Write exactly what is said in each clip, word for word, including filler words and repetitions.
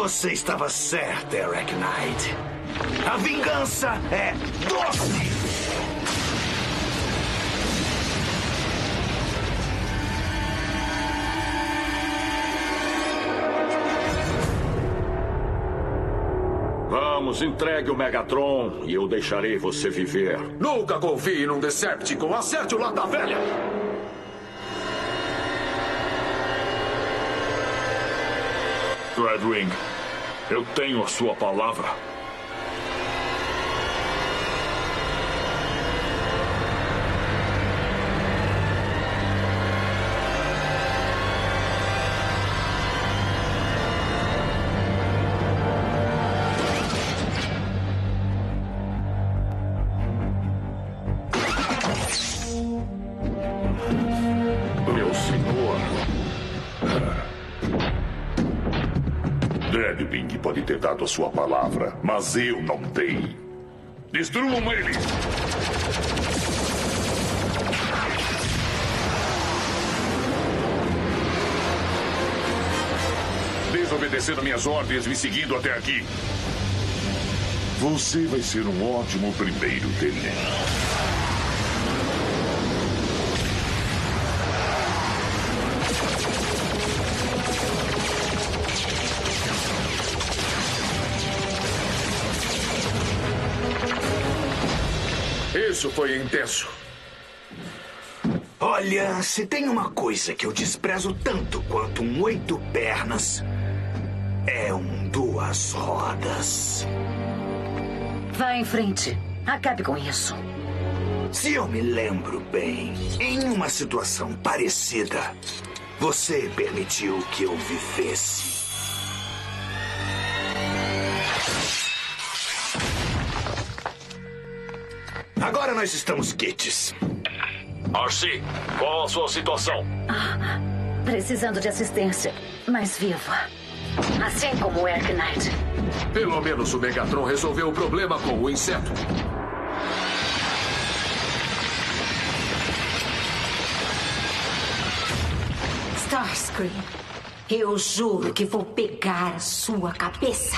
Você estava certa, Arachnite. A vingança é doce! Vamos, entregue o Megatron e eu deixarei você viver. Nunca confie num Decepticon. Acerte o lado da velha. Dreadwing, eu tenho a sua palavra. Meu senhor. Dreadwing pode ter dado a sua palavra, mas eu não dei. Destruam ele! Desobedecendo minhas ordens, me seguindo até aqui. Você vai ser um ótimo primeiro tenente. Isso foi intenso. Olha, se tem uma coisa que eu desprezo tanto quanto um oito pernas, é um duas rodas. Vá em frente. Acabe com isso. Se eu me lembro bem, em uma situação parecida, você permitiu que eu vivesse. Agora nós estamos quites. Arcee, qual a sua situação? Ah, precisando de assistência, mas viva. Assim como o Arachnite. Pelo menos o Megatron resolveu o problema com o inseto. Starscream, eu juro que vou pegar a sua cabeça.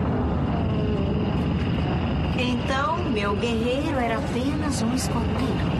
Então, meu guerreiro era apenas um escorpião.